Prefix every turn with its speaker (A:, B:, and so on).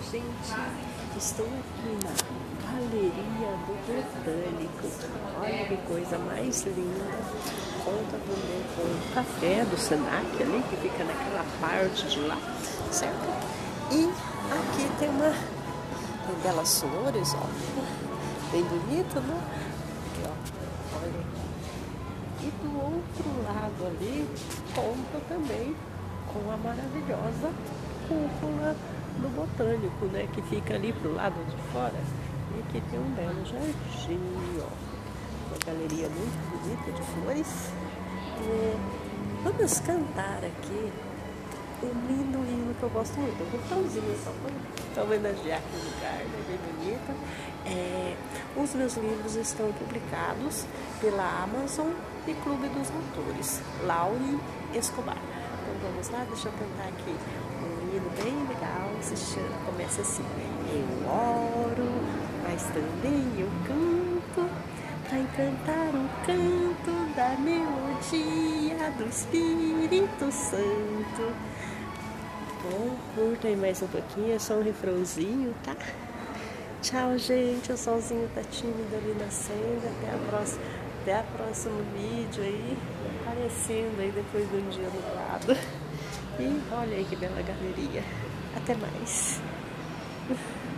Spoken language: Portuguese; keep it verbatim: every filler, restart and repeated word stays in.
A: Gente, estou aqui na Galeria do Botânico. Olha que coisa mais linda. Conta também com o café do Senac ali, que fica naquela parte de lá, certo? E aqui tem uma tem belas flores, ó. Bem bonito, né? Aqui, ó. Olha. E do outro lado ali, conta também com a maravilhosa cúpula do Botânico, né? Que fica ali pro lado de fora. E aqui tem um belo jardim, ó. Uma galeria muito bonita de flores. E vamos cantar aqui um lindo hino que eu gosto muito. Um refrãozinho só para homenagear aqui o lugar, né? Bem bonita. É, os meus livros estão publicados pela Amazon e Clube dos Autores, Laure Escobar. Então vamos lá, deixa eu cantar aqui um hino bem legal. Se chama, começa assim: eu oro, mas também eu canto, para encantar o canto da melodia do Espírito Santo. Bom, curta aí mais um pouquinho, é só um refrãozinho, tá? Tchau, gente, o solzinho tá tímido ali nascendo. Até a próxima, até a próximo vídeo aí, aparecendo aí depois de um dia nublado. E olha aí que bela galeria. Até mais.